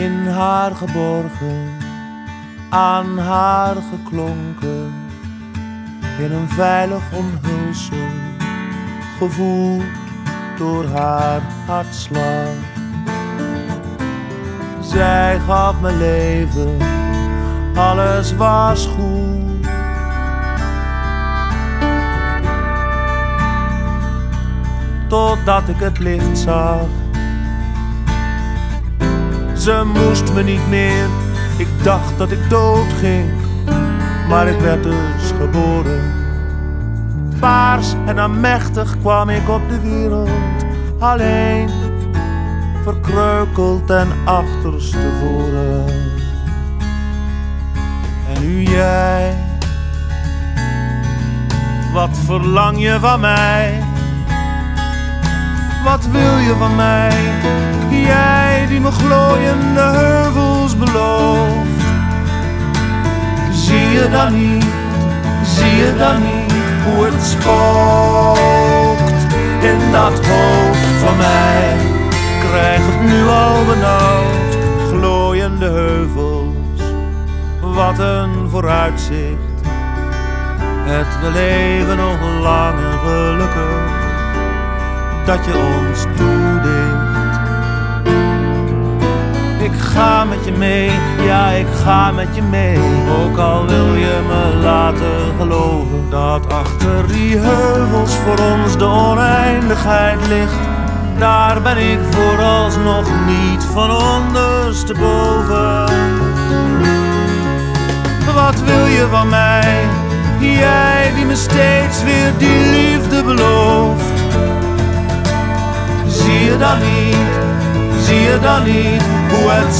in haar geborgen, aan haar geklonken, in een veilig omhulsel, gevoeld door haar hartslag. Zij gaf me leven, alles was goed. Totdat ik het licht zag. Ze moest me niet meer, ik dacht dat ik dood ging, maar ik werd dus geboren. Paars en aanmächtig kwam ik op de wereld, alleen, verkreukeld en achterstevoren. En nu jij, wat verlang je van mij? Wat wil je van mij? Jij die me glooiende heuvels belooft. Zie je dan niet, zie je dan niet hoe het spookt in dat hoofd van mij? Ik krijg het nu al benauwd, glooiende heuvels, wat een vooruitzicht. Het wil leven nog lang en gelukkig dat je ons toedicht. Ik ga met je mee, ja ik ga met je mee. Ook al wil je me laten geloven dat achter die heuvels voor ons de oneindigheid ligt. Daar ben ik vooralsnog niet van ondersteboven. Wat wil je van mij? Jij die me steeds weer die liefde belooft. Zie je dan niet, zie je dan niet hoe het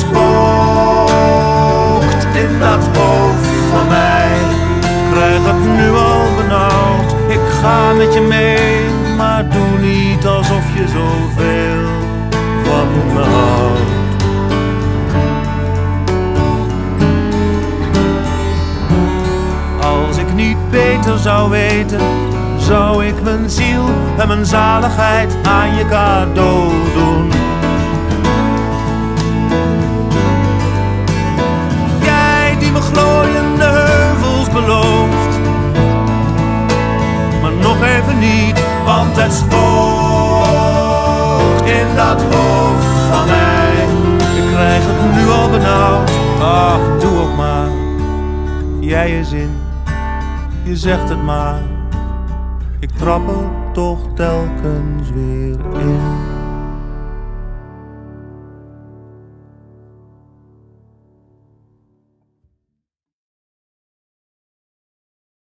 spookt in dat hoofd van mij? Ik krijg het nu al benauwd, ik ga met je mee, maar doe niet alsof je zoveel van me houdt. Als ik niet beter zou weten, zou ik mijn ziel en mijn zaligheid aan je cadeau doen. Jij die me glooiende heuvels belooft, maar nog even niet, want het spookt in dat hoofd van mij. Ik krijg het nu al benauwd, ach doe ook maar, jij je zin, je zegt het maar. Ik trap er toch telkens weer in.